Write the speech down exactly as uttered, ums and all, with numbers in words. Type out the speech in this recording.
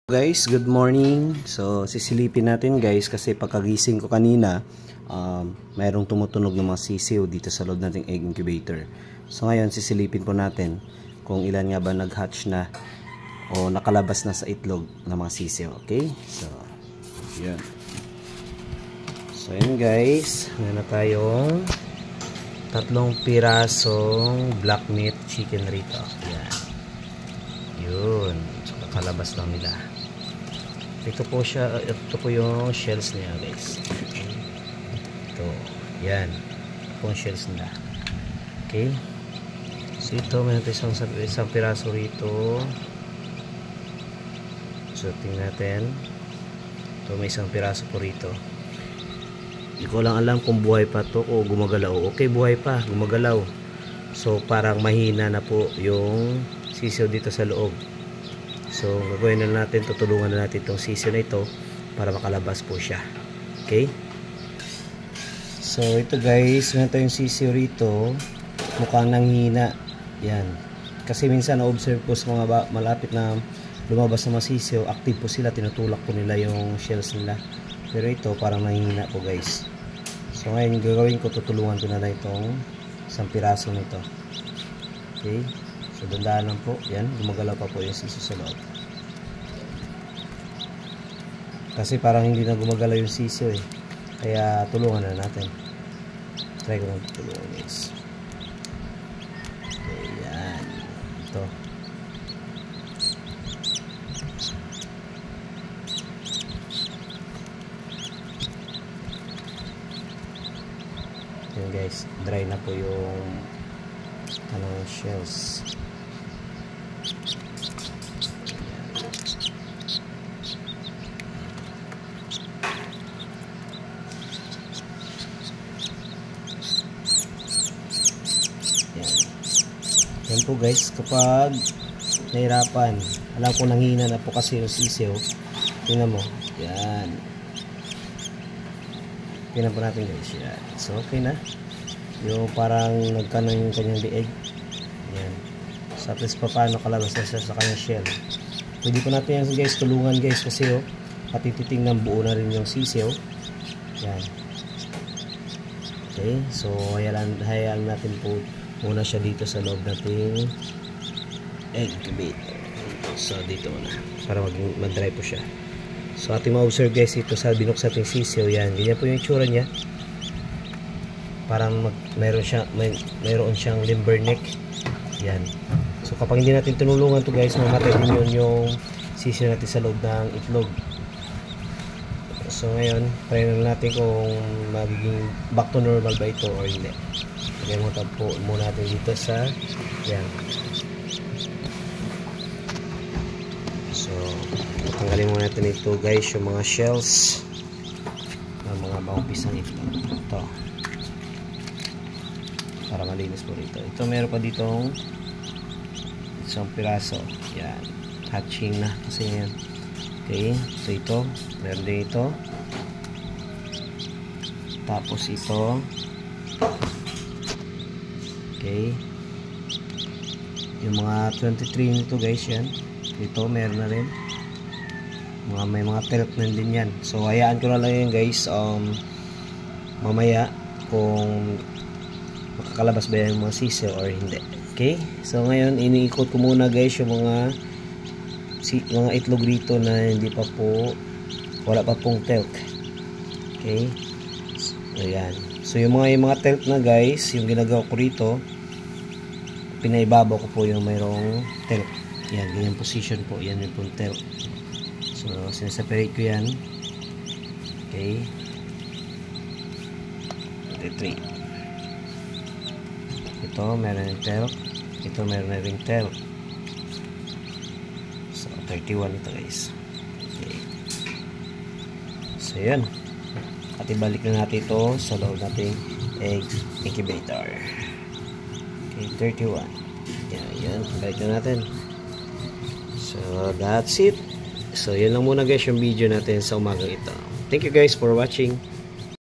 Guys, good morning. So sisilipin natin guys kasi pagkagising ko kanina um, mayroong tumutunog ng mga sisiw dito sa loob nating egg incubator. So ngayon sisilipin po natin kung ilan nga ba nag-hatch na o nakalabas na sa itlog ng mga sisiw. Okay, so yun. So yun guys, meron na tayong tatlong pirasong black meat chicken rito. Yan. Yun, so nakalabas lang nila. Ito po siya, ito po yung shells niya guys. Ito, yan. Ito po yung shells nila. Okay. So ito, may natin isang, isang piraso rito. So tingnan natin. Ito, may isang piraso po rito. Hindi ko lang alam kung buhay pa to o gumagalaw. Okay, buhay pa, gumagalaw. So parang mahina na po yung sisiw dito sa loob. So, gagawin na natin, tutulungan na natin itong sisiw na ito para makalabas po siya. Okay? So, ito guys, meron tayong sisiw rito. Mukhang nanghina. Yan. Kasi minsan na-observe po sa mga malapit na lumabas na mga sisiw, active po sila, tinutulak po nila yung shells nila. Pero ito, parang nanghina po guys. So, ngayon, gagawin ko, tutulungan ko na lang itong isang piraso nito. Okay? So, dandaan lang po. Yan, gumagalaw pa po yung sisiw sa loob. Kasi parang hindi na gumagalaw yung sisiw eh. Kaya tulungan na natin. Try ko lang tulungan guys. Okay, yan. Ito. Yan guys, dry na po yung ano, shells. Yan po guys, kapag nahirapan, alam ko nanghina na po kasi yung sisiw. Tingnan mo, yan. Tingnan po natin guys, yan. So okay na. Yung parang nagkanon yung kanyang lieg. Yan. So at least pa paano kalabas na siya sa kanyang shell. Pwede po natin yan guys, tulungan guys kasi oh, pati titingnan buo na rin yung sisiw. Yan. Okay, so hayaan, hayaan natin po muna siya dito sa loob nating egg incubator. So dito muna para mag-dry po siya. So ating ma-observe guys ito sa binuksan nating sisiw. Yan, ganyan po yung itsura niya. Parang mag, mayroon siya may, mayroon siyang limber neck. Yan. So kapag hindi natin tinulungan to guys, mamatay din yun yung sisiw natin sa loob ng itlog. So ngayon, try na natin kung magiging back to normal ba ito or hindi. Lagay mo po muna natin dito sa yan. So tanggalin muna natin ito guys, yung mga shells ng mga bawang pisang ito. Ito. Para malinis po rito. Ito meron pa ditong isang piraso. Yan. Hatching na kasi yan. Okay. So ito. Meron din ito. Tapos ito. Okay. Yung mga twenty-three nito guys yan. Ito meron na rin. Mga, may mga telk na din yan. So hayaan ko na lang yan guys. Um, mamaya kung makakalabas ba yung mga sisiw or hindi. Okay. So ngayon iniikot ko muna guys yung mga si, mga itlog rito na hindi pa po wala pa pong telk. Okay. So, ayan. So yung mga yung mga telk na guys, yung ginagawa ko rito, pinaibabaw ko po yung mayroong telk. Yan, ganyan position po. Yan yung pong telk. So sineseparate ko yan. Okay. three. Ito meron yung telk. Ito meron na ring telk. So thirty-one ito guys. Okay. So yan. At ibalik na natin ito sa loob nating egg incubator. Okay, thirty-one. Yan, yan. Ibalik na natin. So that's it. So yan lang muna guys yung video natin sa umagang ito. Thank you guys for watching.